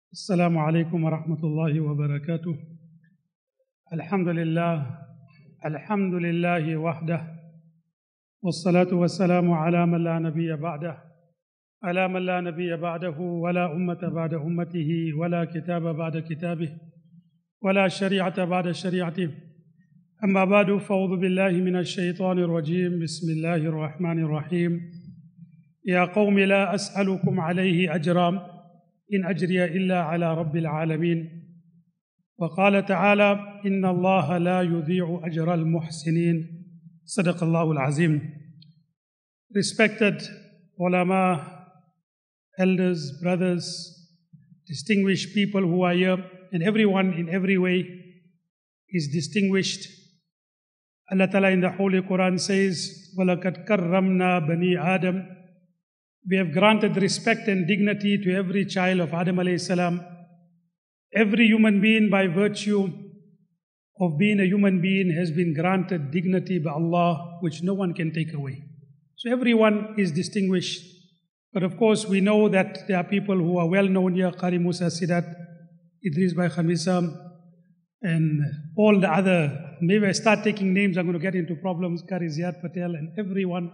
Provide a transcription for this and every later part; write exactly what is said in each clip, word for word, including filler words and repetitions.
السلام عليكم ورحمة الله وبركاته. الحمد لله الحمد لله وحده والصلاة والسلام على من لا نبي بعده على من لا نبي بعده ولا أمة بعد أمته ولا كتاب بعد كتابه ولا شريعة بعد شريعته. أما بعد فأعوذ بالله من الشيطان الرجيم. بسم الله الرحمن الرحيم. يا قوم لا أسألكم عليه أجرا إن أجري إلا على رب العالمين. وقال تعالى إن الله لا يضيع أجر المحسنين. صدق الله العظيم. Respected ulama, elders, brothers, distinguished people who are here, and everyone in every way is distinguished. Allah Ta'ala in the Holy Quran says, وَلَقَدْ كَرَّمْنَا بَنِي آدَمَ. We have granted respect and dignity to every child of Adam alayhi salam. Every human being, by virtue of being a human being, has been granted dignity by Allah, which no one can take away. So everyone is distinguished. But of course, we know that there are people who are well known here: Qari Musa Sidat, Idris Bhai Khamisa, and all the other. Maybe I start taking names, I'm going to get into problems. Qari Ziyad Patel and everyone.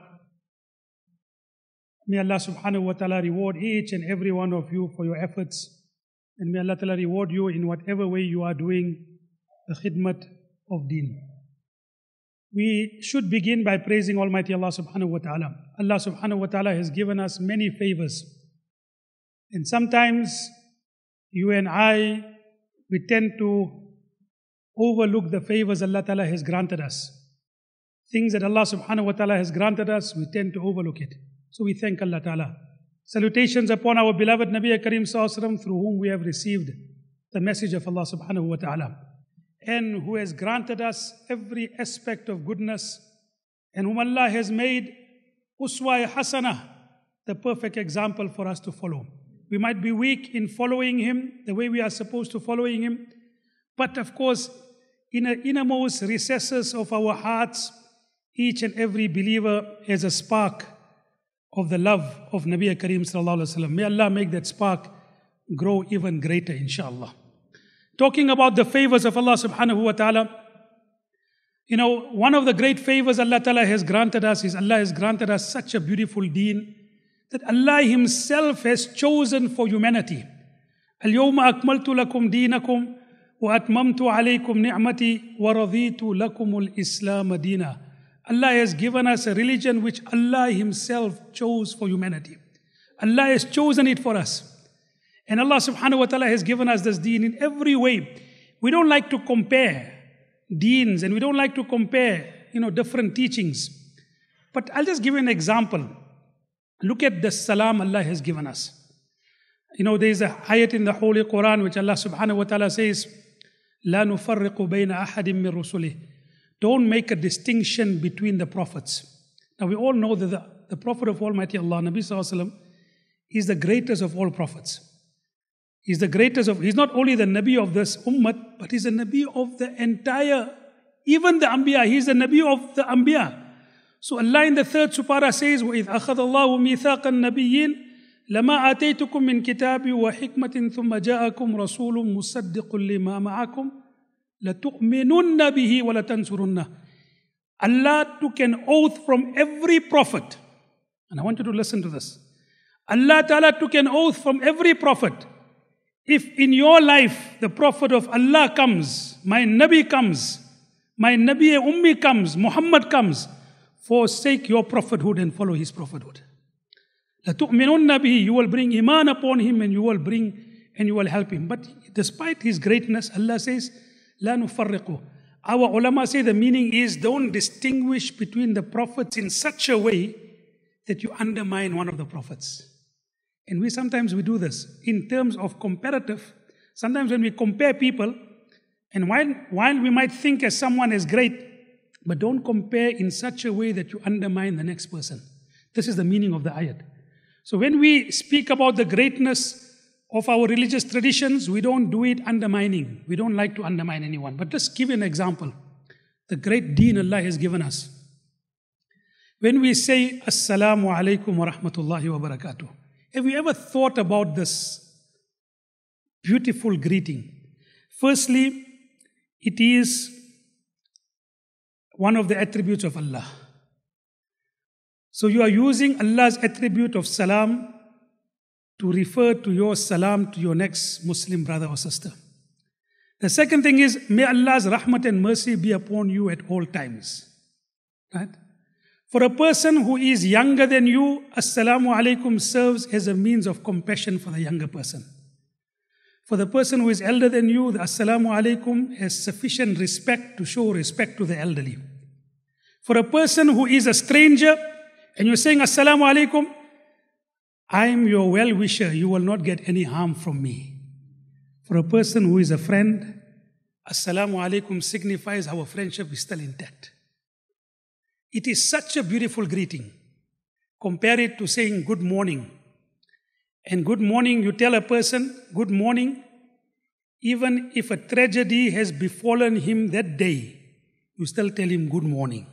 May Allah subhanahu wa ta'ala reward each and every one of you for your efforts. And may Allah ta'ala reward you in whatever way you are doing the khidmat of deen. We should begin by praising Almighty Allah subhanahu wa ta'ala. Allah subhanahu wa ta'ala has given us many favors. And sometimes you and I, we tend to overlook the favors Allah ta'ala has granted us. Things that Allah subhanahu wa ta'ala has granted us, we tend to overlook it. So we thank Allah Ta'ala. Salutations upon our beloved Nabi Kareem Sallallahu Alaihi Wasallam, through whom we have received the message of Allah Subhanahu wa Ta'ala, and who has granted us every aspect of goodness, and whom Allah has made Uswa Hasana, the perfect example for us to follow. We might be weak in following him the way we are supposed to following him, but of course, in the innermost recesses of our hearts, each and every believer has a spark of the love of Nabi Kareem Sallallahu Alaihi Wasallam. May Allah make that spark grow even greater, inshallah. Talking about the favors of Allah Subhanahu wa Ta'ala, you know, one of the great favors Allah Ta'ala has granted us is Allah has granted us such a beautiful deen that Allah Himself has chosen for humanity. اليوم أكملت لكم دينكم وأتممت عليكم نعمتي ورضيت لكم الإسلام دينا. Allah has given us a religion which Allah Himself chose for humanity. Allah has chosen it for us. And Allah subhanahu wa ta'ala has given us this deen in every way. We don't like to compare deens, and we don't like to compare, you know, different teachings. But I'll just give you an example. Look at the salam Allah has given us. You know, there is a ayat in the Holy Quran which Allah subhanahu wa ta'ala says, لا نفرق بين أحد من رسله. Don't make a distinction between the prophets. Now we all know that the, the Prophet of Almighty Allah, Nabi Sallallahu Alaihi Wasallam, is the greatest of all prophets. He's the greatest of, he's not only the Nabi of this ummah, but he's the Nabi of the entire, even the Anbiya. He's the Nabi of the Anbiya. So Allah in the third supara says, وَإِذْ أَخَذَ اللَّهُ مِيثَاقَ النَّبِيِّينَ لَمَا آتَيْتُكُم مِّن كِتَابٍ وَحِكْمَةٍ ثُمَّ جَاءَكُمْ رَسُولٌ مُصَدِّقٌ لِمَا مَعَكُمْ لَتُؤْمِنُنَّ بِهِ وَلَتَنْصُرُنَّهُ. Allah took an oath from every prophet. And I want you to listen to this. Allah Ta'ala took an oath from every prophet. If in your life the Prophet of Allah comes, my Nabi comes, my Nabi Ummi comes, Muhammad comes, forsake your prophethood and follow his prophethood. لَتُؤْمِنُنَّ بِهِ. You will bring iman upon him, and you will bring and you will help him. But despite his greatness, Allah says, لا نفرقه. Our ulama say the meaning is, don't distinguish between the prophets in such a way that you undermine one of the prophets. And we sometimes we do this in terms of comparative. Sometimes when we compare people, and while, while we might think as someone is great, but don't compare in such a way that you undermine the next person. This is the meaning of the ayat. So when we speak about the greatness of our religious traditions, we don't do it undermining. We don't like to undermine anyone. But just give an example. The great deen Allah has given us. When we say, Assalamu alaikum wa rahmatullahi wa barakatuh, have you ever thought about this? beautiful greeting. Firstly, it is one of the attributes of Allah. So you are using Allah's attribute of salam to refer to your salam to your next Muslim brother or sister. The second thing is, may Allah's rahmat and mercy be upon you at all times. Right? For a person who is younger than you, assalamu alaikum serves as a means of compassion for the younger person. For the person who is elder than you, the assalamu alaikum has sufficient respect to show respect to the elderly. For a person who is a stranger and you're saying assalamu alaikum, I am your well-wisher, you will not get any harm from me. For a person who is a friend, assalamu alaikum signifies our friendship is still intact. It is such a beautiful greeting. Compare it to saying good morning. And good morning, you tell a person, good morning, even if a tragedy has befallen him that day, you still tell him good morning.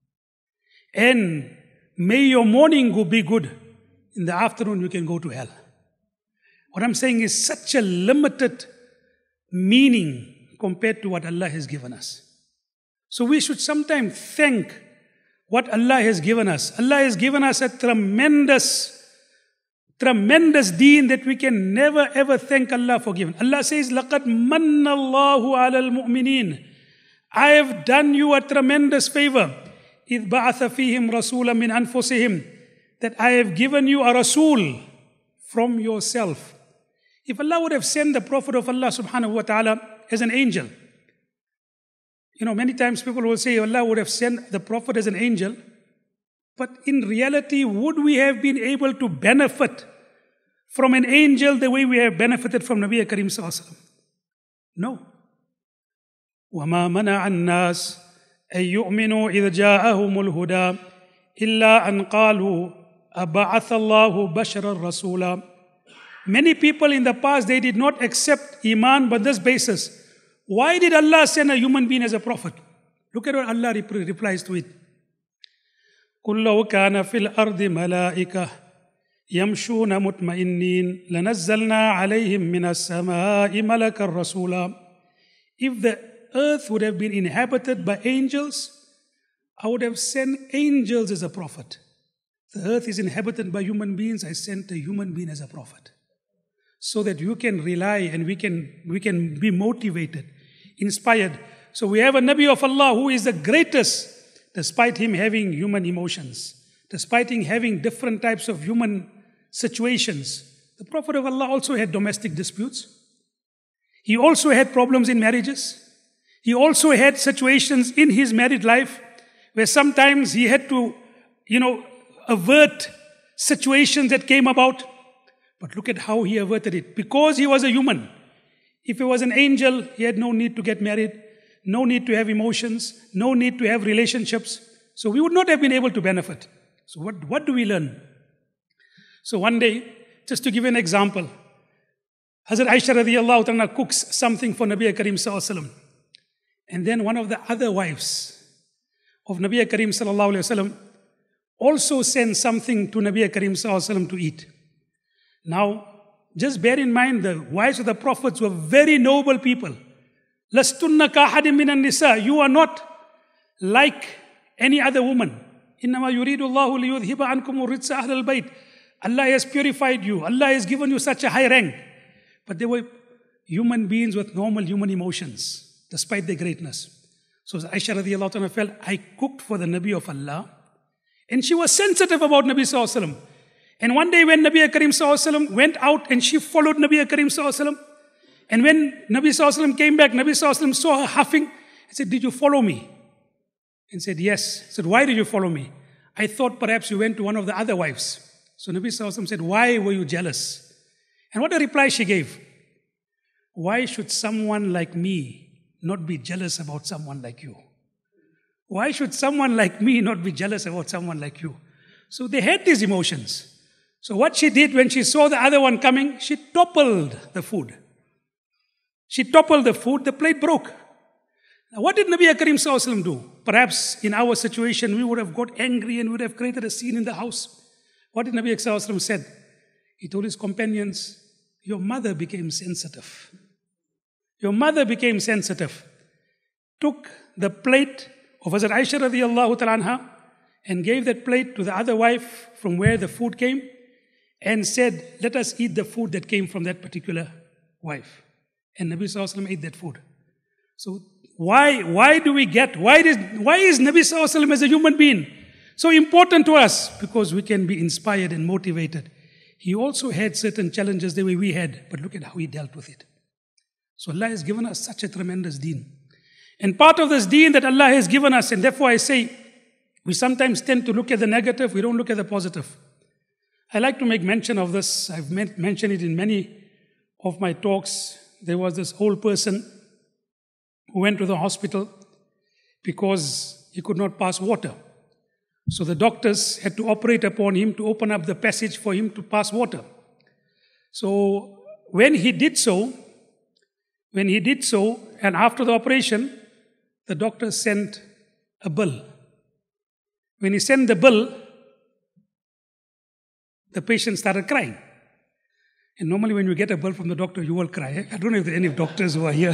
And may your morning go be good. In the afternoon, you can go to hell. What I'm saying is such a limited meaning compared to what Allah has given us. So we should sometimes thank what Allah has given us. Allah has given us a tremendous, tremendous deen that we can never ever thank Allah for giving. Allah says, لَقَدْ مَنَّ اللَّهُ عَلَى الْمُؤْمِنِينَ. I have done you a tremendous favor. إِذْ بَعَثَ فِيهِمْ رَسُولًا مِنْ أَنفُسِهِمْ. That I have given you a Rasul from yourself. If Allah would have sent the Prophet of Allah subhanahu wa ta'ala as an angel, you know, many times people will say Allah would have sent the Prophet as an angel, but in reality, would we have been able to benefit from an angel the way we have benefited from Nabi Karim sallallahu alaihi wasallam? No. وَمَا مَنَعَ النَّاسِ أَن يُؤْمِنُوا إِذْ جَاءَهُمُ الْهُدَى إِلَّا أَنْ قَالُوا أَبَعَثَ اللَّهُ بَشَرًا رَسُولًا. Many people in the past, they did not accept Iman on this basis. Why did Allah send a human being as a prophet? Look at what Allah rep- replies to it. قُلْ لَوْ كَانَ فِي الْأَرْضِ مَلَائِكَةٌ يَمْشُونَ مُطْمَئِنِّينَ لَنَزَّلْنَا عَلَيْهِمْ مِنَ السَّمَاءِ مَلَكًا رَسُولًا. If the earth would have been inhabited by angels, I would have sent angels as a prophet. The earth is inhabited by human beings, I sent a human being as a prophet. So that you can rely and we can, we can be motivated, inspired. So we have a Nabi of Allah who is the greatest, despite him having human emotions, despite him having different types of human situations. The Prophet of Allah also had domestic disputes. He also had problems in marriages. He also had situations in his married life where sometimes he had to, you know, avert situations that came about. But look at how he averted it. Because he was a human. If he was an angel, he had no need to get married, no need to have emotions, no need to have relationships. So we would not have been able to benefit. So what, what do we learn? So one day, just to give you an example, Hazrat Aisha radiallahu ta'ala cooks something for Nabi Karim sallallahu alaihi wasallam. And then one of the other wives of Nabi Karim sallallahu alaihi wasallam also sends something to Nabi Karim sallallahu alaihi wasallam to eat. Now, just bear in mind, the wives of the prophets were very noble people. لَسْتُنَّ كَأَحَدٍ مِّنَ النِّسَاءِ. You are not like any other woman. إِنَّمَا يُرِيدُ اللَّهُ لِيُذْهِبَ عَنْكُمُ الرِّجْسَ أَهْلَ الْبَيْتِ. Allah has purified you. Allah has given you such a high rank. But they were human beings with normal human emotions, despite their greatness. So Aisha radiallahu anha felt, I cooked for the Nabi of Allah. And she was sensitive about Nabi sallallahu alaihi wasallam. And one day when Nabi Karim sallallahu alaihi wasallam went out and she followed Nabi Karim sallallahu alaihi wasallam, and when Nabi sallallahu alaihi wasallam came back, Nabi sallallahu alaihi wasallam saw her huffing and said, did you follow me? And said, yes. He said, why did you follow me? I thought perhaps you went to one of the other wives. So Nabi sallallahu alaihi wasallam said, why were you jealous? And what a reply she gave. Why should someone like me not be jealous about someone like you? Why should someone like me not be jealous about someone like you? So they had these emotions. So what she did when she saw the other one coming, she toppled the food. She toppled the food, the plate broke. Now what did Nabi Karim sallallahu alaihi wasallam do? Perhaps in our situation, we would have got angry and would have created a scene in the house. What did Nabi sallallahu alaihi wasallam said? He told his companions, your mother became sensitive. Your mother became sensitive. Took the plate of Hazrat Aisha radiallahu ta'ala anha and gave that plate to the other wife from where the food came and said, let us eat the food that came from that particular wife. And Nabi sallallahu alaihi wasallam ate that food. So why, why do we get, why is, why is Nabi sallallahu alaihi wasallam as a human being so important to us? Because we can be inspired and motivated. He also had certain challenges the way we had, but look at how he dealt with it. So Allah has given us such a tremendous deen. And part of this deen that Allah has given us, and therefore I say, we sometimes tend to look at the negative, we don't look at the positive. I like to make mention of this. I've mentioned it in many of my talks. There was this old person who went to the hospital because he could not pass water. So the doctors had to operate upon him to open up the passage for him to pass water. So when he did so, when he did so, and after the operation, the doctor sent a bill. When he sent the bill, the patient started crying. And normally when you get a bill from the doctor, you will cry. Eh? I don't know if there are any doctors who are here.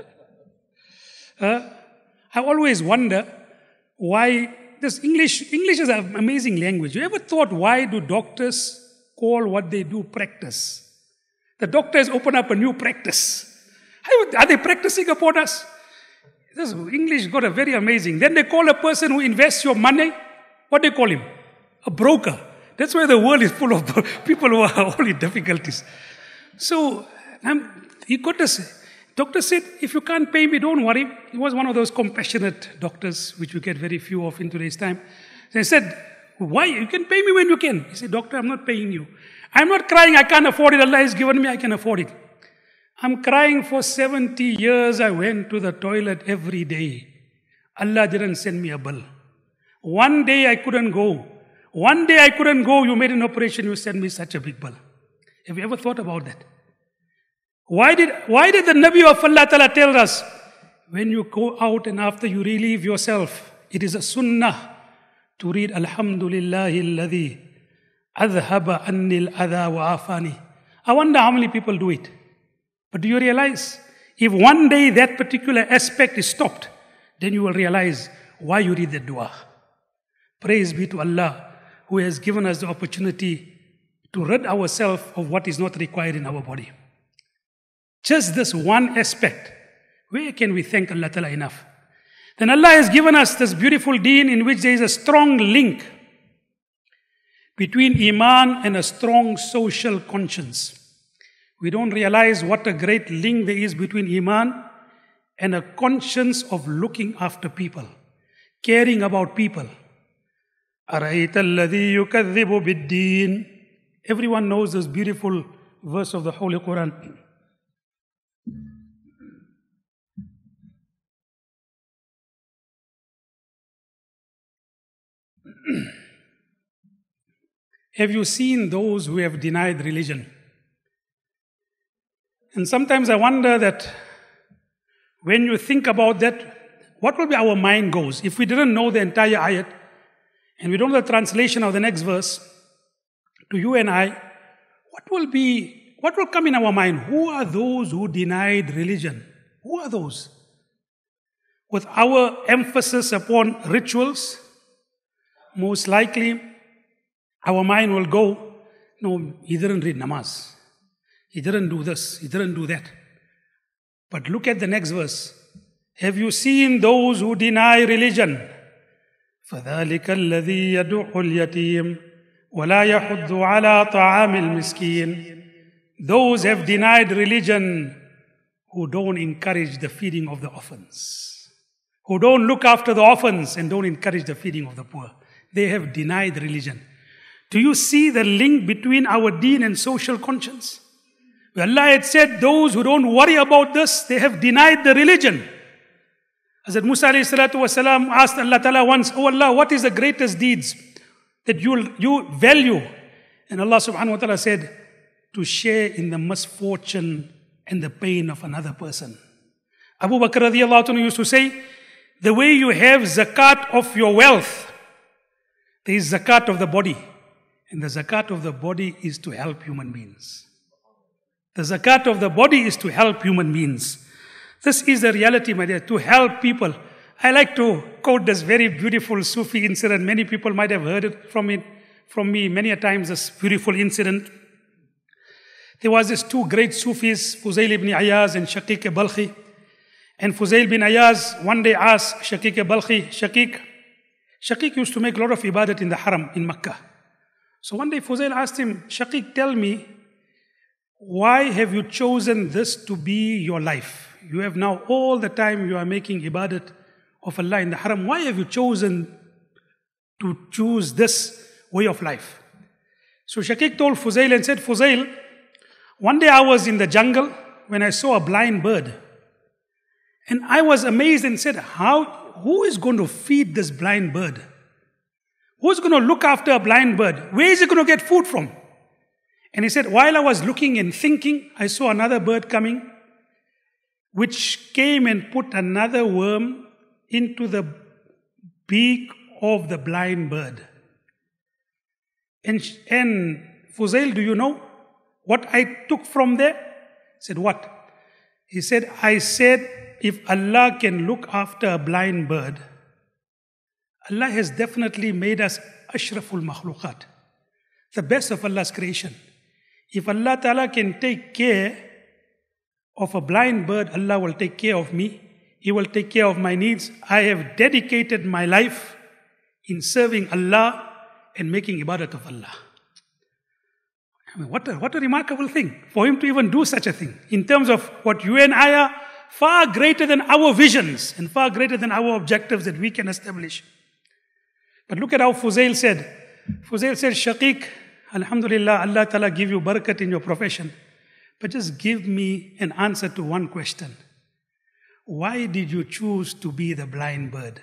uh, I always wonder why this English, English is an amazing language. You ever thought, why do doctors call what they do practice? The doctors open up a new practice. Are they practicing upon us? This English got a very amazing. Then they call a person who invests your money, what do they call him? A broker. That's why the world is full of people who are all in difficulties. So, um, he got this. Doctor said, if you can't pay me, don't worry. He was one of those compassionate doctors, which we get very few of in today's time. So he said, why? You can pay me when you can. He said, doctor, I'm not paying you. I'm not crying, I can't afford it. Allah has given me, I can afford it. I'm crying for seventy years. I went to the toilet every day. Allah didn't send me a bill. One day I couldn't go. One day I couldn't go. You made an operation. You sent me such a big bill. Have you ever thought about that? Why did, why did the Nabi of Allah Ta'ala tell us, when you go out and after you relieve yourself, it is a sunnah to read Alhamdulillahi alladhi adhaba anni al-adha wa afani. I wonder how many people do it. But do you realize, if one day that particular aspect is stopped, then you will realize why you read that dua. Praise be to Allah, who has given us the opportunity to rid ourselves of what is not required in our body. Just this one aspect, where can we thank Allah Ta'ala enough? Then Allah has given us this beautiful deen in which there is a strong link between Iman and a strong social conscience. We don't realize what a great link there is between Iman and a conscience of looking after people, caring about people. أَرَأَيْتَ الَّذِي يُكَذِّبُ بِالدِّينِ. Everyone knows this beautiful verse of the Holy Quran. Have you seen those who have denied religion? And sometimes I wonder that when you think about that, what will be our mind goes? If we didn't know the entire ayat, and we don't know the translation of the next verse, to you and I, what will be, what will come in our mind? Who are those who denied religion? Who are those? With our emphasis upon rituals, most likely our mind will go, no, he didn't read namaz. He didn't do this, he didn't do that. But look at the next verse. Have you seen those who deny religion? فَذَلِكَ الَّذِي يَدُعُّ الْيَتِيمِ وَلَا يَحُضُّ عَلَىٰ طَعَامِ الْمِسْكِينِ. Those have denied religion who don't encourage the feeding of the orphans, who don't look after the orphans and don't encourage the feeding of the poor. They have denied religion. Do you see the link between our deen and social conscience? Allah had said, those who don't worry about this, they have denied the religion. Hazrat Musa alayhi salatu wasalam asked Allah Ta'ala once, oh Allah, what is the greatest deeds that you you value? And Allah subhanahu wa ta'ala said, to share in the misfortune and the pain of another person. Abu Bakr radiallahu anhu used to say, the way you have zakat of your wealth, there is zakat of the body. And the zakat of the body is to help human beings. The zakat of the body is to help human beings. This is the reality, my dear, to help people. I like to quote this very beautiful Sufi incident. Many people might have heard it from it, from me many a times, this beautiful incident. There was these two great Sufis, Fuzail ibn Ayaz and Shaqiq Balkhi. And Fuzail bin Ayaz one day asked Shaqiq Balkhi, Shaqiq, Shaqiq used to make a lot of ibadat in the haram in Makkah. So one day Fuzail asked him, Shaqiq, tell me, why have you chosen this to be your life? You have now all the time you are making ibadat of Allah in the haram. Why have you chosen to choose this way of life? So Shaqiq told Fuzail and said, Fuzail, one day I was in the jungle when I saw a blind bird. And I was amazed and said, how, who is going to feed this blind bird? Who's going to look after a blind bird? Where is he going to get food from? And he said, while I was looking and thinking, I saw another bird coming, which came and put another worm into the beak of the blind bird. And, and Fuzail, do you know what I took from there? He said, what? He said, I said, if Allah can look after a blind bird, Allah has definitely made us ashraful makhluqat, the best of Allah's creation. If Allah Ta'ala can take care of a blind bird, Allah will take care of me. He will take care of my needs. I have dedicated my life in serving Allah and making ibadat of Allah. I mean, what a, what a remarkable thing for him to even do such a thing. In terms of what you and I are, far greater than our visions and far greater than our objectives that we can establish. But look at how Fuzail said. Fuzail said, Shaqiq, Alhamdulillah, Allah Ta'ala give you barakat in your profession. But just give me an answer to one question. Why did you choose to be the blind bird?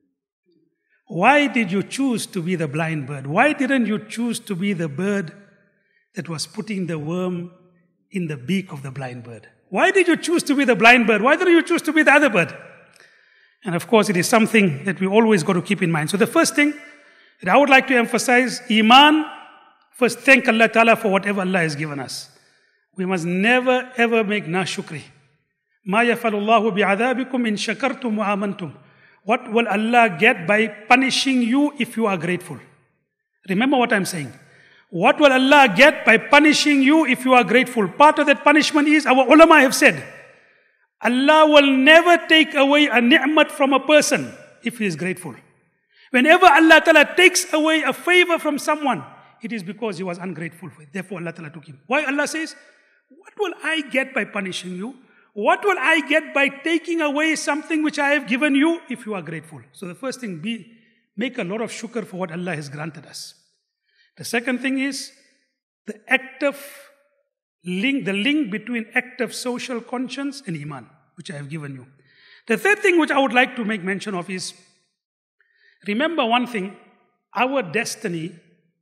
Why did you choose to be the blind bird? Why didn't you choose to be the bird that was putting the worm in the beak of the blind bird? Why did you choose to be the blind bird? Why didn't you choose to be the other bird? And of course, it is something that we always got to keep in mind. So the first thing that I would like to emphasize, Iman, first thank Allah Ta'ala for whatever Allah has given us. We must never ever make nashukri. مَا يَفَعَلُ اللَّهُ بِعَذَابِكُمْ إِن شَكَرْتُمْ وَآمَنْتُمْ. What will Allah get by punishing you if you are grateful? Remember what I'm saying. What will Allah get by punishing you if you are grateful? Part of that punishment is, our ulama have said, Allah will never take away a ni'mat from a person if he is grateful. Whenever Allah Ta'ala takes away a favor from someone, it is because he was ungrateful for it. Therefore Allah Ta'ala took him. Why? Allah says, what will I get by punishing you? What will I get by taking away something which I have given you if you are grateful? So the first thing, be make a lot of shukr for what Allah has granted us. The second thing is the active link, the link between active social conscience and Iman, which I have given you. The third thing which I would like to make mention of is, remember one thing, our destiny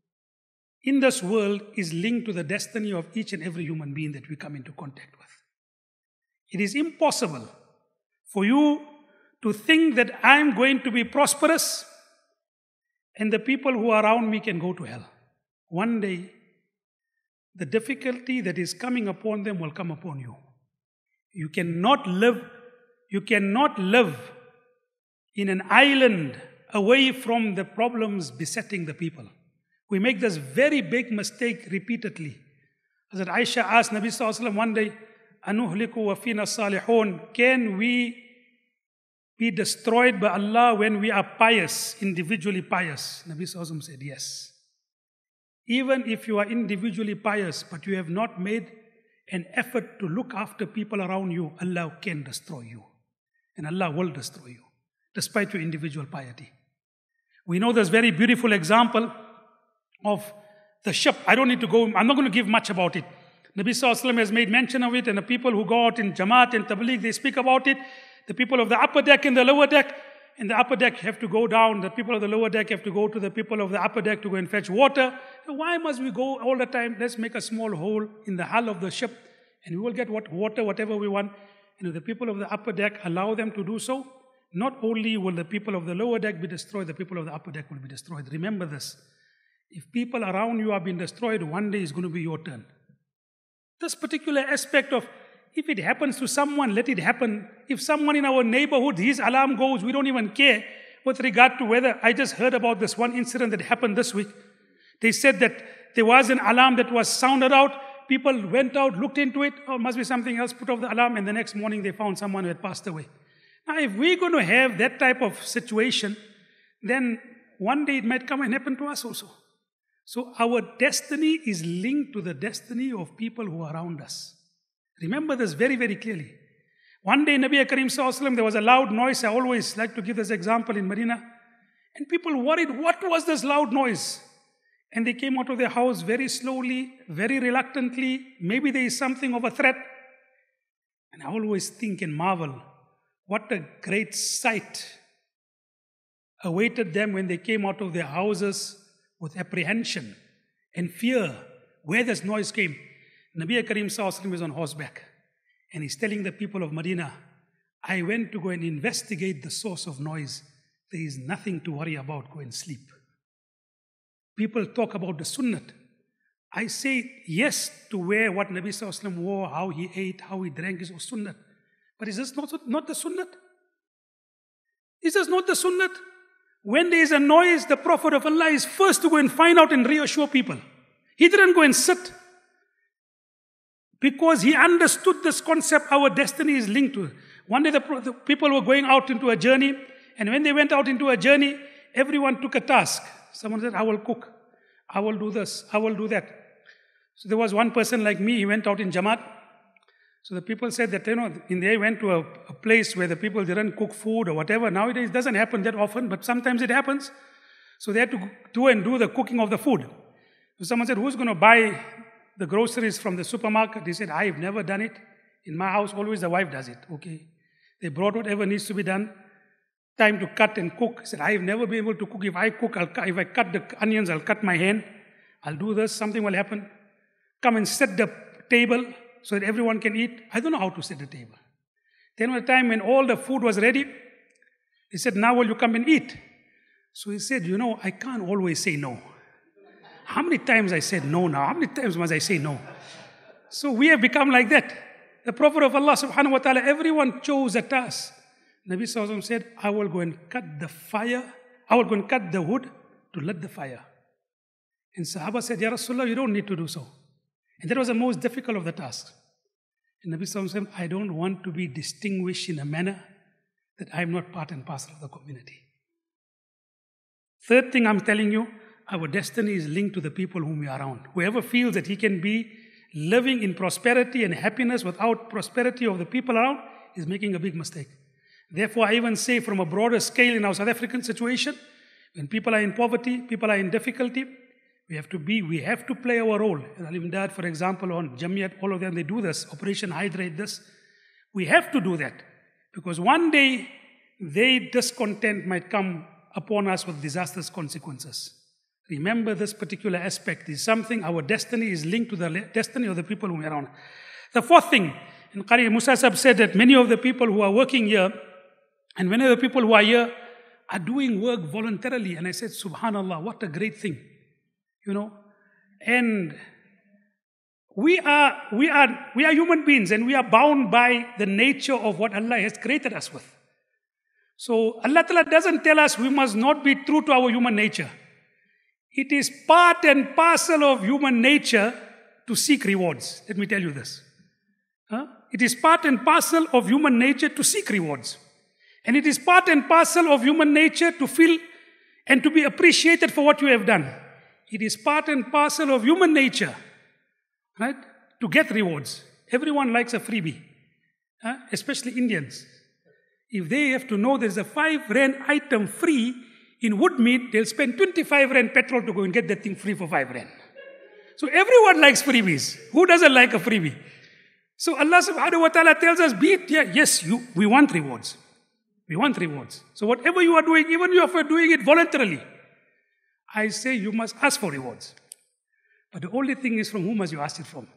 in this world is linked to the destiny of each and every human being that we come into contact with. It is impossible for you to think that I'm going to be prosperous and the people who are around me can go to hell. One day, the difficulty that is coming upon them will come upon you. You cannot live, you cannot live in an island away from the problems besetting the people. We make this very big mistake repeatedly. Hazrat Aisha asked Nabi Sallallahu Alaihi Wasallam one day, Anuhliku wa fina salihun, can we be destroyed by Allah when we are pious, individually pious? Nabi Sallallahu Alaihi Wasallam said, yes. Even if you are individually pious, but you have not made an effort to look after people around you, Allah can destroy you. And Allah will destroy you, despite your individual piety. We know this very beautiful example of the ship. I don't need to go, I'm not going to give much about it. Nabi Sallallahu Alaihi Wasallam has made mention of it, and the people who go out in Jamaat and Tabligh, they speak about it. The people of the upper deck and the lower deck, in the upper deck have to go down. The people of the lower deck have to go to the people of the upper deck to go and fetch water. Why must we go all the time? Let's make a small hole in the hull of the ship and we will get what water, whatever we want. And if the people of the upper deck allow them to do so, not only will the people of the lower deck be destroyed, the people of the upper deck will be destroyed. Remember this. If people around you are being destroyed, one day is going to be your turn. This particular aspect of, if it happens to someone, let it happen. If someone in our neighborhood, his alarm goes, we don't even care with regard to whether. I just heard about this one incident that happened this week. They said that there was an alarm that was sounded out. People went out, looked into it. Oh, must be something else, put off the alarm, and the next morning they found someone who had passed away. Now, if we're going to have that type of situation, then one day it might come and happen to us also. So our destiny is linked to the destiny of people who are around us. Remember this very, very clearly. One day, Nabi Karim Sallallahu Alaihi Wasallam, there was a loud noise. I always like to give this example in Medina. And people worried, what was this loud noise? And they came out of their house very slowly, very reluctantly. Maybe there is something of a threat. And I always think and marvel, what a great sight awaited them when they came out of their houses with apprehension and fear. Where this noise came. Nabi Karim Sallallahu Alaihi Wasallam is on horseback. And he's telling the people of Medina, I went to go and investigate the source of noise. There is nothing to worry about. Go and sleep. People talk about the sunnat. I say yes to wear what Nabi Sallallahu Alaihi Wasallam wore, how he ate, how he drank is sunnat. But is this not, not the sunnat? Is this not the sunnat? When there is a noise, the Prophet of Allah is first to go and find out and reassure people. He didn't go and sit. Because he understood this concept, our destiny is linked to it. One day the, the people were going out into a journey, and when they went out into a journey, everyone took a task. Someone said, I will cook, I will do this, I will do that. So there was one person like me, he went out in Jamaat. So the people said that, you know, in they went to a, a place where the people didn't cook food or whatever. Nowadays it doesn't happen that often, but sometimes it happens. So they had to do and do the cooking of the food. So someone said, who's going to buy the groceries from the supermarket? He said, I've never done it. In my house, always the wife does it. Okay. They brought whatever needs to be done. Time to cut and cook. He said, I've never been able to cook. If I cook, I'll, if I cut the onions, I'll cut my hand. I'll do this, something will happen. Come and set the table so that everyone can eat. I don't know how to set the table. Then at the time when all the food was ready, he said, now will you come and eat? So he said, you know, I can't always say no. How many times I said no now? How many times must I say no? So we have become like that. The Prophet of Allah subhanahu wa ta'ala, everyone chose a task. Nabi Sallallahu Alaihi Wasallam said, I will go and cut the fire. I will go and cut the wood to light the fire. And Sahaba said, Ya Rasulullah, you don't need to do so. And that was the most difficult of the tasks. And Nabi Sallallahu Alaihi Wasallam, I don't want to be distinguished in a manner that I am not part and parcel of the community. Third thing I'm telling you, our destiny is linked to the people whom we are around. Whoever feels that he can be living in prosperity and happiness without prosperity of the people around is making a big mistake. Therefore, I even say from a broader scale in our South African situation, when people are in poverty, people are in difficulty, we have to be, we have to play our role. Alim Dad, for example, on Jamiyat, all of them, they do this, Operation Hydrate this. We have to do that. Because one day, their discontent might come upon us with disastrous consequences. Remember this particular aspect is something, our destiny is linked to the destiny of the people who are around. The fourth thing, and Qari Musa Sahib said that many of the people who are working here, and many of the people who are here, are doing work voluntarily. And I said, Subhanallah, what a great thing. You know, and we are, we are, we are human beings, and we are bound by the nature of what Allah has created us with. So Allah Ta'ala doesn't tell us we must not be true to our human nature. It is part and parcel of human nature to seek rewards. Let me tell you this. Huh? It is part and parcel of human nature to seek rewards. And it is part and parcel of human nature to feel and to be appreciated for what you have done. It is part and parcel of human nature, right, to get rewards. Everyone likes a freebie, huh? Especially Indians. If they have to know there's a five rand item free in Woodmead, they'll spend twenty-five rand petrol to go and get that thing free for five rand. So everyone likes freebies. Who doesn't like a freebie? So Allah subhanahu wa ta'ala tells us, be it, yeah, yes, you, we want rewards. We want rewards. So whatever you are doing, even if you are doing it voluntarily, I say you must ask for rewards. But the only thing is from whom must you ask it from?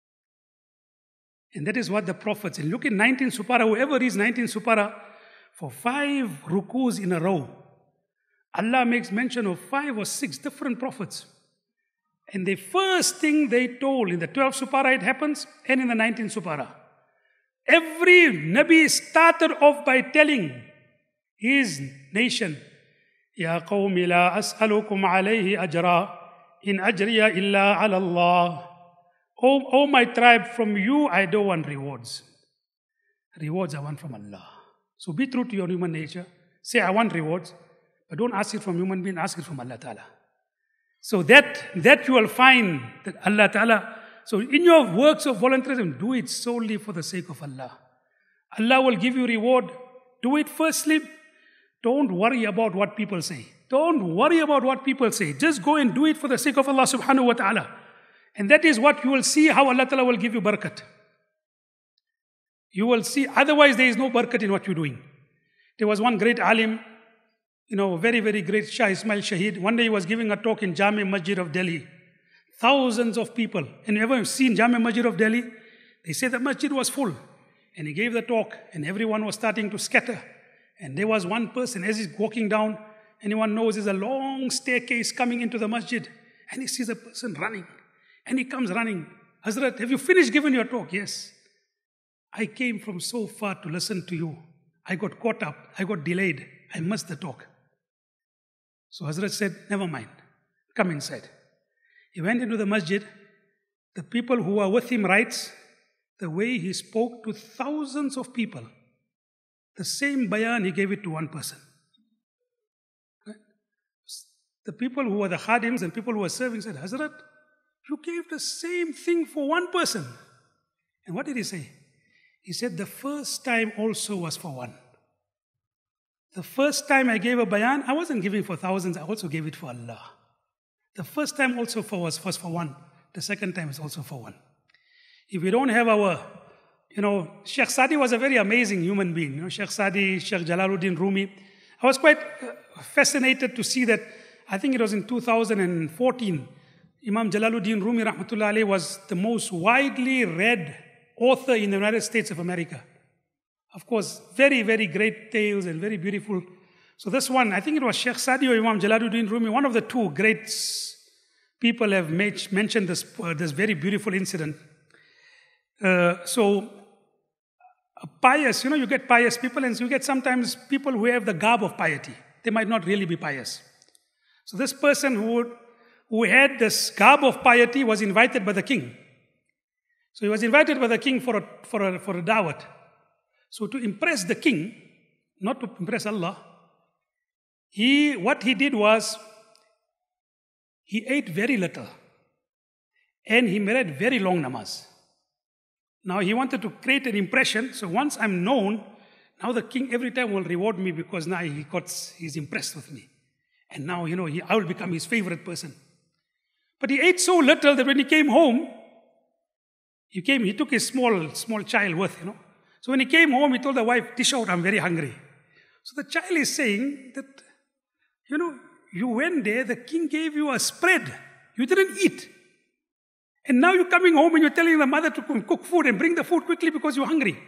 And that is what the prophets, and look in nineteen Supara, whoever reads nineteen Supara, for five rukus in a row, Allah makes mention of five or six different prophets. And the first thing they told in the twelfth Supara, it happens, and in the nineteenth Supara. Every Nabi started off by telling his nation, Ya qawmi la as'alukum alayhi ajra, in ajriya illa ala Allah. Oh, oh my tribe, from you I don't want rewards. Rewards I want from Allah. So be true to your human nature. Say, I want rewards, but don't ask it from human being, ask it from Allah Ta'ala. So that, that you will find that Allah Ta'ala, so in your works of volunteerism, do it solely for the sake of Allah. Allah will give you reward. Do it firstly. Don't worry about what people say. Don't worry about what people say. Just go and do it for the sake of Allah subhanahu wa ta'ala. And that is what you will see, how Allah Ta'ala will give you barakat. You will see, otherwise there is no barakat in what you're doing. There was one great alim, you know, very, very great Shah Ismail Shaheed. One day he was giving a talk in Jami Masjid of Delhi. Thousands of people. And you ever seen Jami Masjid of Delhi? They say the masjid was full. And he gave the talk and everyone was starting to scatter. And there was one person, as he's walking down, anyone knows there's a long staircase coming into the masjid. And he sees a person running. And he comes running. Hazrat, have you finished giving your talk? Yes. I came from so far to listen to you. I got caught up. I got delayed. I missed the talk. So Hazrat said, never mind. Come inside. He went into the masjid. The people who were with him writes, the way he spoke to thousands of people, the same bayan, he gave it to one person. Right? The people who were the khadims and people who were serving said, Hazrat, you gave the same thing for one person. And what did he say? He said, the first time also was for one. The first time I gave a bayan, I wasn't giving for thousands, I also gave it for Allah. The first time also for was, was for one. The second time is also for one. If we don't have our, you know, Sheikh Sadi was a very amazing human being. You know, Sheikh Sadi, Sheikh Jalaluddin Rumi. I was quite fascinated to see that, I think it was in two thousand fourteen, Imam Jalaluddin Rumi rahmatullah alayhi was the most widely read author in the United States of America. Of course, very, very great tales and very beautiful. So this one, I think it was Sheikh Sadi or Imam Jalaluddin Rumi, one of the two great people have made, mentioned this, uh, this very beautiful incident. Uh, so, a pious, you know, you get pious people and you get sometimes people who have the garb of piety. They might not really be pious. So this person who, would, who had this garb of piety was invited by the king. So he was invited by the king for a, for a, for a dawat. So to impress the king, not to impress Allah, he, what he did was, he ate very little. And he made very long namaz. Now he wanted to create an impression, so once I'm known, now the king every time will reward me because now he got, he's impressed with me. And now, you know, he, I will become his favorite person. But he ate so little that when he came home, he came, he took his small, small child with, you know. So when he came home, he told the wife, dish out, I'm very hungry. So the child is saying that, you know, you went there, the king gave you a spread. You didn't eat. And now you're coming home and you're telling the mother to cook food and bring the food quickly because you're hungry.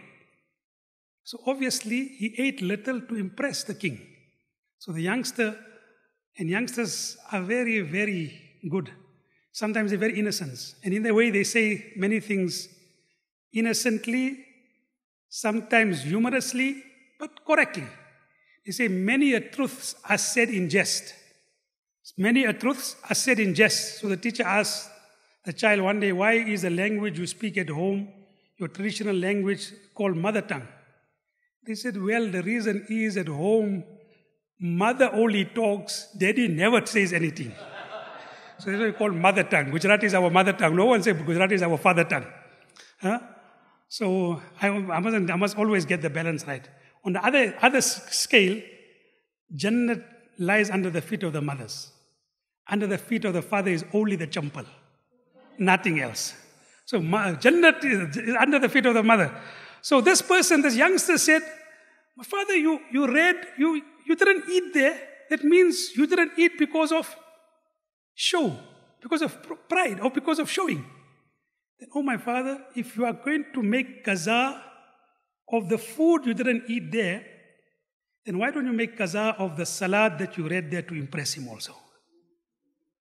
So obviously, he ate little to impress the king. So the youngster, and youngsters are very, very good. Sometimes they're very innocent. And in the way they say many things innocently, sometimes humorously, but correctly. They say many a truths are said in jest. Many a truths are said in jest. So the teacher asked the child one day, why is the language you speak at home, your traditional language, called mother tongue? They said, well, the reason is at home, mother only talks, daddy never says anything. So that's why we call mother tongue. Gujarati is our mother tongue. No one says Gujarati is our father tongue. Huh? So I, I, mustn't, I must always get the balance right. On the other, other scale, Jannat lies under the feet of the mothers. Under the feet of the father is only the champal. Nothing else. So Jannat is under the feet of the mother. So this person, this youngster said, my father, you, you read, you, you didn't eat there. That means you didn't eat because of show, because of pride, or because of showing. Then, oh my father, if you are going to make qaza of the food you didn't eat there, then why don't you make qaza of the salat that you read there to impress him also?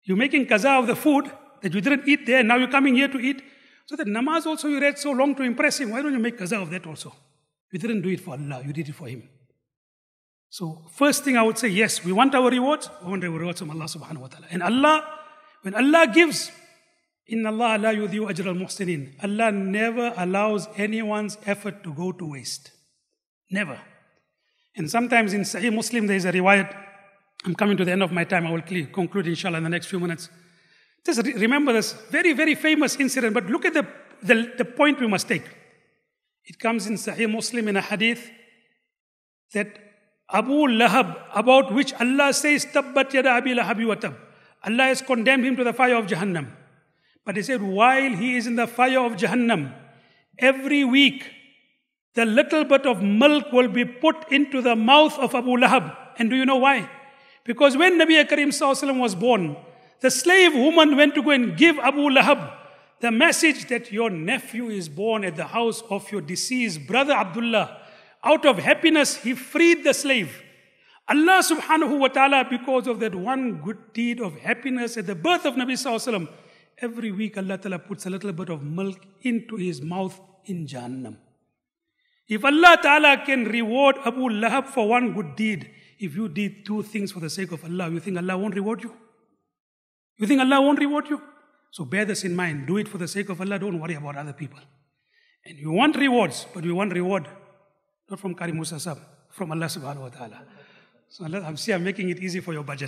You're making qaza of the food that you didn't eat there, now you're coming here to eat. So that namaz also you read so long to impress him. Why don't you make qaza of that also? You didn't do it for Allah, you did it for him. So first thing I would say, yes, we want our rewards. We want our rewards from Allah subhanahu wa ta'ala. And Allah, when Allah gives, Inna Allah la yudhi'u ajra al-muhsinin. Allah never allows anyone's effort to go to waste. Never. And sometimes in Sahih Muslim there is a riwayat. I'm coming to the end of my time. I will conclude inshallah in the next few minutes. Just remember this very, very famous incident. But look at the, the, the point we must take. It comes in Sahih Muslim in a hadith that Abu Lahab, about which Allah says, Tabbat yada abi lahabi wa tab. Allah has condemned him to the fire of Jahannam. But he said, while he is in the fire of Jahannam, every week, the little bit of milk will be put into the mouth of Abu Lahab. And do you know why? Because when Nabi Karim Sallallahu Alaihi Wasallam was born, the slave woman went to go and give Abu Lahab the message that your nephew is born at the house of your deceased brother Abdullah. Out of happiness, he freed the slave. Allah subhanahu wa ta'ala, because of that one good deed of happiness at the birth of Nabi Sallallahu Alaihi Wasallam, every week Allah ta'ala puts a little bit of milk into his mouth in Jahannam. If Allah ta'ala can reward Abu Lahab for one good deed, if you did two things for the sake of Allah, you think Allah won't reward you? You think Allah won't reward you? So bear this in mind. Do it for the sake of Allah. Don't worry about other people. And you want rewards, but we want reward not from Karim Musa Sahab, from Allah subhanahu wa ta'ala. So Allah, I'm see I'm making it easy for your budget.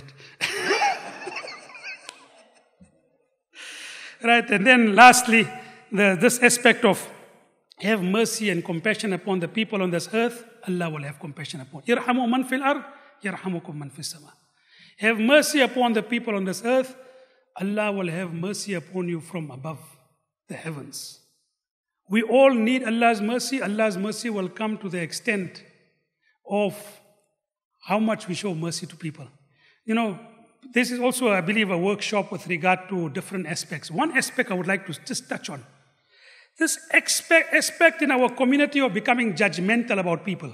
Right, and then lastly, the, this aspect of have mercy and compassion upon the people on this earth, Allah will have compassion upon. Irhamu man fil ard, yarhamukum man fis sama. Have mercy upon the people on this earth, Allah will have mercy upon you from above the heavens. We all need Allah's mercy. Allah's mercy will come to the extent of how much we show mercy to people. You know, this is also, I believe, a workshop with regard to different aspects. One aspect I would like to just touch on. This aspect, aspect in our community of becoming judgmental about people.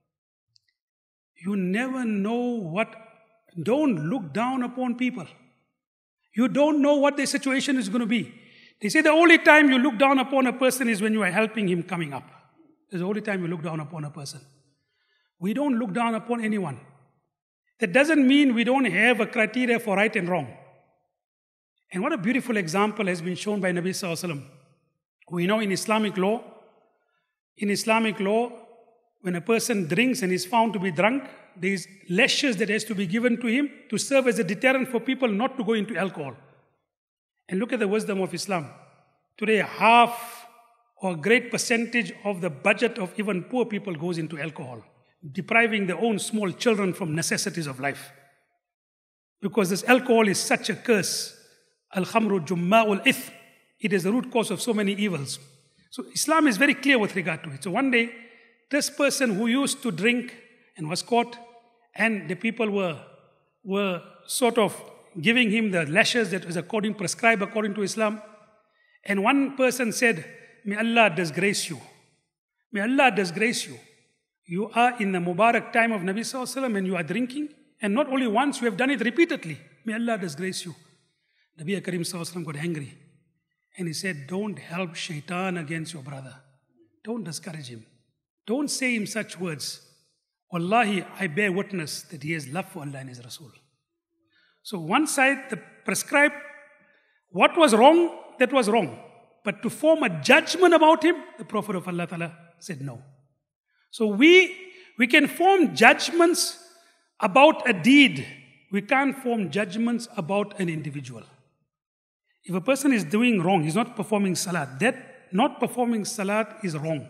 You never know what, don't look down upon people. You don't know what their situation is going to be. They say the only time you look down upon a person is when you are helping him coming up. It's the only time you look down upon a person. We don't look down upon anyone. That doesn't mean we don't have a criteria for right and wrong. And what a beautiful example has been shown by Nabi Sallallahu Alaihi Wasallam. We know in Islamic law, in Islamic law, when a person drinks and is found to be drunk, there is lashes that has to be given to him to serve as a deterrent for people not to go into alcohol. And look at the wisdom of Islam. Today, half or a great percentage of the budget of even poor people goes into alcohol, depriving their own small children from necessities of life. Because this alcohol is such a curse. Al-khamru jumma'ul ith. It is the root cause of so many evils. So Islam is very clear with regard to it. So one day, this person who used to drink and was caught, and the people were, were sort of giving him the lashes that was according, prescribed according to Islam. And one person said, may Allah disgrace you. May Allah disgrace you. You are in the Mubarak time of Nabi Sallallahu Alaihi Wasallam and you are drinking. And not only once, you have done it repeatedly. May Allah disgrace you. Nabi Karim Sallallahu Alaihi Wasallam got angry. And he said, don't help shaitan against your brother. Don't discourage him. Don't say him such words. Wallahi, I bear witness that he has love for Allah and His Rasul. So one side, the prescribed, what was wrong, that was wrong. But to form a judgment about him, the Prophet of Allah Ta'ala said no. So we, we can form judgments about a deed. We can't form judgments about an individual. If a person is doing wrong, he's not performing salat, that not performing salat is wrong.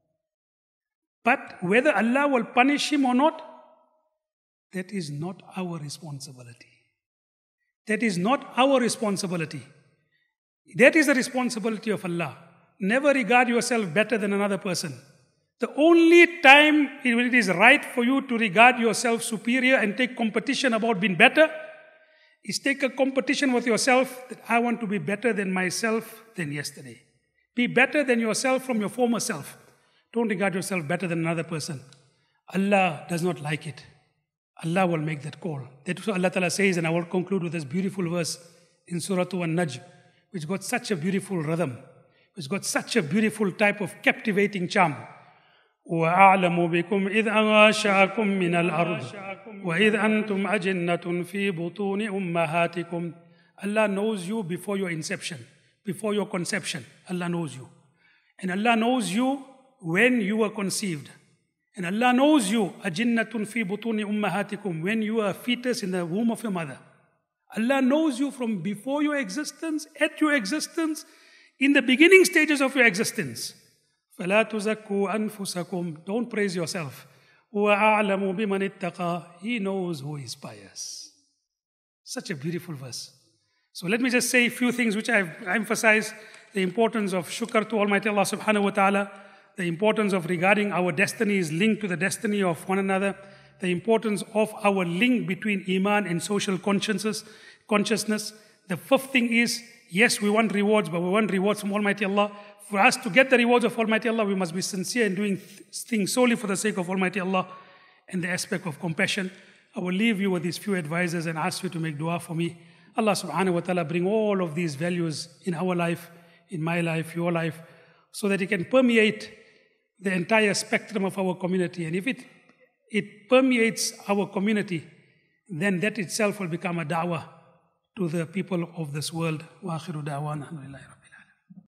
But whether Allah will punish him or not, that is not our responsibility. That is not our responsibility. That is the responsibility of Allah. Never regard yourself better than another person. The only time when it is right for you to regard yourself superior and take competition about being better is take a competition with yourself that I want to be better than myself than yesterday. Be better than yourself from your former self. Don't regard yourself better than another person. Allah does not like it. Allah will make that call. That's what Allah Ta'ala says, and I will conclude with this beautiful verse in Surah An-Najm, which got such a beautiful rhythm, which got such a beautiful type of captivating charm. وَأَعْلَمُ بِكُمْ إِذْ أَغَاشَاكُمْ مِنَ الْأَرْضِ وَإِذْ أَنْتُمْ أَجِنَّةٌ فِي بُطُونِ أُمَّهَاتِكُمْ. Allah knows you before your inception, before your conception. Allah knows you. And Allah knows you when you were conceived. And Allah knows you, أَجِنَّةٌ فِي بُطُونِ أُمَّهَاتِكُمْ, when you are a fetus in the womb of your mother. Allah knows you from before your existence, at your existence, in the beginning stages of your existence. فَلَا تُزَكُّوا أَنفُسَكُمْ. Don't praise yourself. هُوَ أَعْلَمُ بِمَنِ اتَّقَى. He knows who is pious. Such a beautiful verse. So let me just say a few things which I've emphasized. The importance of shukr to Almighty Allah subhanahu wa ta'ala. The importance of regarding our destiny is linked to the destiny of one another. The importance of our link between iman and social consciousness. consciousness. The fifth thing is, yes, we want rewards, but we want rewards from Almighty Allah. For us to get the rewards of Almighty Allah, we must be sincere in doing things solely for the sake of Almighty Allah and the aspect of compassion. I will leave you with these few advices and ask you to make dua for me. Allah subhanahu wa ta'ala bring all of these values in our life, in my life, your life, so that it can permeate the entire spectrum of our community. And if it, it permeates our community, then that itself will become a da'wah to the people of this world. Wa akhiru da'wana alhamdulillah.